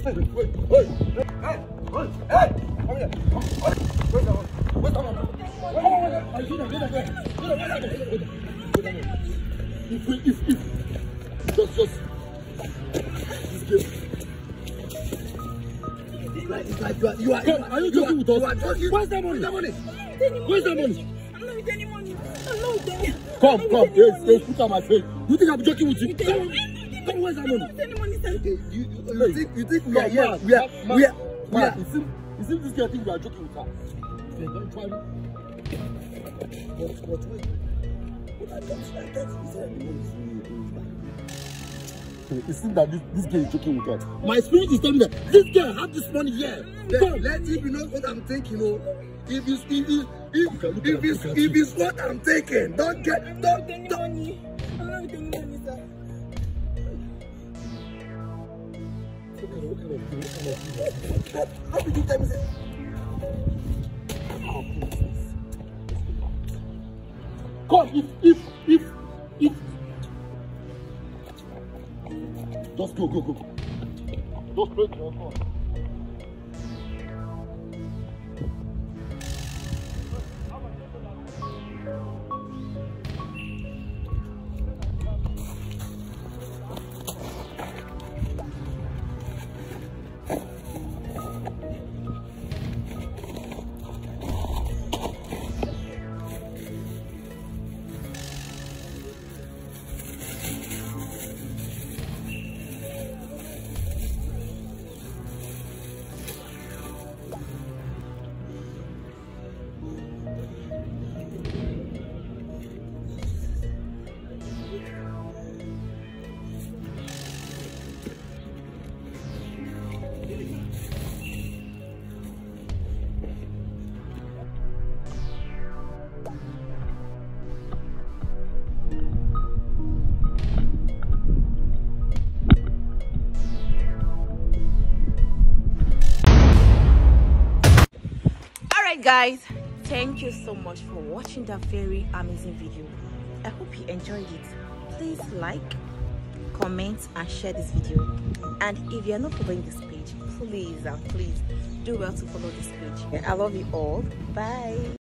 It's like you are joking with us? Where's that money? Where's that money? I'm not with any money. I'm not with any. Come, let's put on my face. You think I'm joking with you? Come, where's that money? You think we are. You see this guy think we are joking with her? Don't try me. What wait? What I thought is that the money is really it seems that this girl is joking with us. My spirit is telling me that this girl have this money here. Let it be not what I'm thinking, oh. If it's what I'm taking, don't get I'm not with any money, sir. How did you tell me that? Come, if just go. Just break your phone. Guys, thank you so much for watching that very amazing video. I hope you enjoyed it. Please like, comment and share this video, and if you are not following this page, please do well to follow this page. I love you all. Bye.